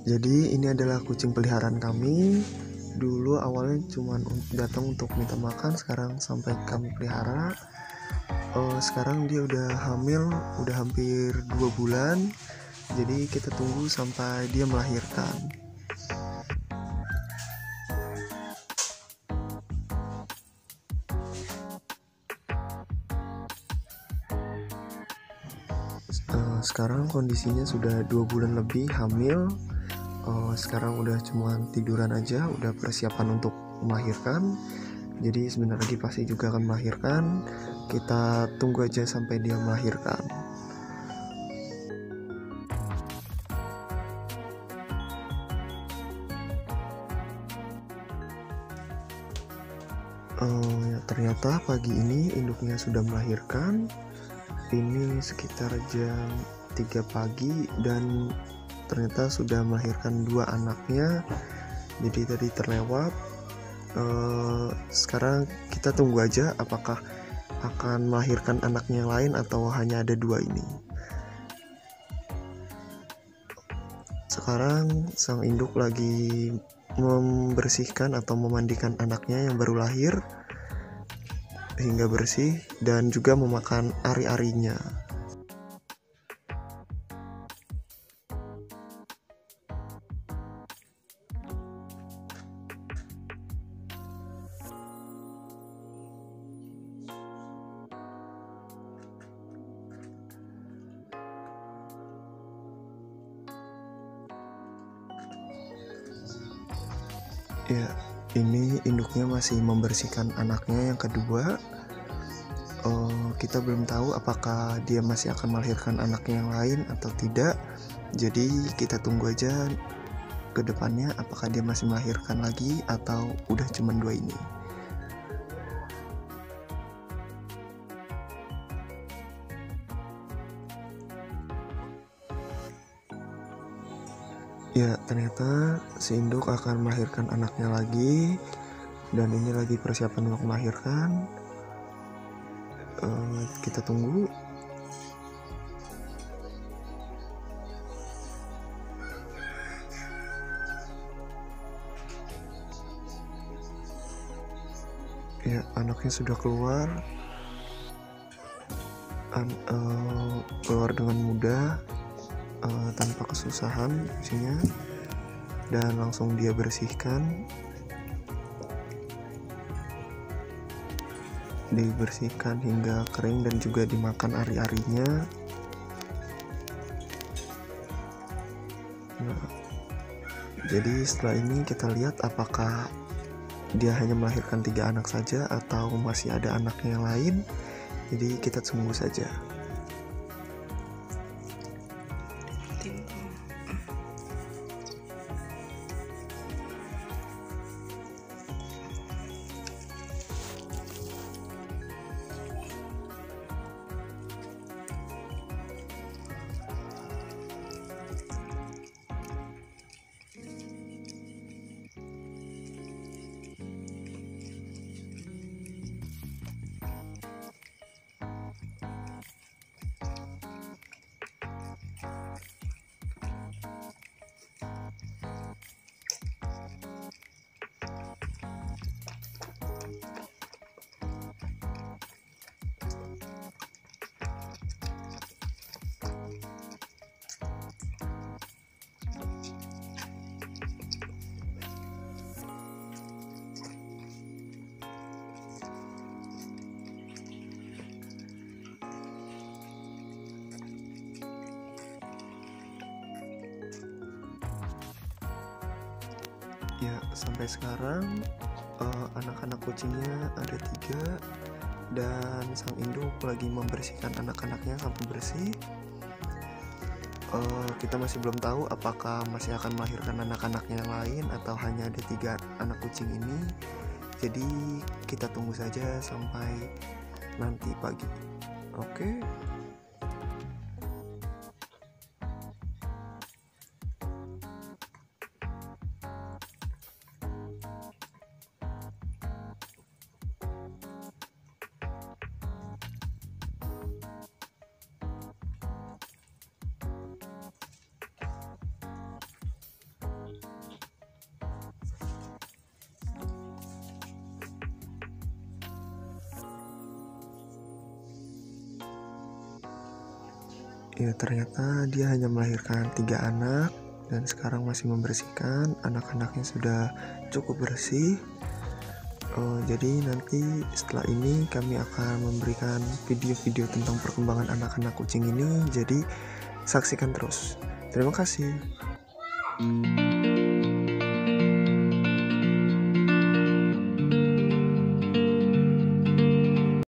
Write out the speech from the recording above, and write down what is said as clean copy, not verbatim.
Jadi ini adalah kucing peliharaan kami. Dulu awalnya cuma datang untuk minta makan, sekarang sampai kami pelihara. Sekarang dia udah hamil, udah hampir 2 bulan. Jadi kita tunggu sampai dia melahirkan. Sekarang kondisinya sudah 2 bulan lebih hamil. Sekarang udah cuma tiduran aja, udah persiapan untuk melahirkan. Jadi sebentar lagi pasti juga akan melahirkan. Kita tunggu aja sampai dia melahirkan. Ternyata pagi ini induknya sudah melahirkan. Ini sekitar jam 3 pagi dan ternyata sudah melahirkan 2 anaknya. Jadi tadi terlewat. Sekarang kita tunggu aja apakah akan melahirkan anaknya yang lain atau hanya ada 2 ini. Sekarang sang induk lagi membersihkan atau memandikan anaknya yang baru lahir hingga bersih dan juga memakan ari-arinya. Ya, ini induknya masih membersihkan anaknya yang kedua. Kita belum tahu apakah dia masih akan melahirkan anaknya yang lain atau tidak. Jadi kita tunggu aja ke depannya apakah dia masih melahirkan lagi atau udah cuma 2 ini. Ya, ternyata si induk akan melahirkan anaknya lagi. Dan ini lagi persiapan untuk melahirkan. Kita tunggu. Ya, anaknya sudah keluar. Keluar dengan mudah, tanpa kesusahan isinya, dan langsung dia bersihkan. Dibersihkan hingga kering dan juga dimakan ari-arinya. Nah, jadi setelah ini kita lihat apakah dia hanya melahirkan 3 anak saja atau masih ada anaknya yang lain. Jadi kita tunggu saja. Ya, sampai sekarang anak-anak kucingnya ada 3 dan sang induk lagi membersihkan anak-anaknya sampai bersih. Kita masih belum tahu apakah masih akan melahirkan anak-anaknya yang lain atau hanya ada 3 anak kucing ini. Jadi kita tunggu saja sampai nanti pagi. Oke. Ya, ternyata dia hanya melahirkan 3 anak dan sekarang masih membersihkan. Anak-anaknya sudah cukup bersih. Jadi nanti setelah ini kami akan memberikan video-video tentang perkembangan anak-anak kucing ini. Jadi saksikan terus. Terima kasih.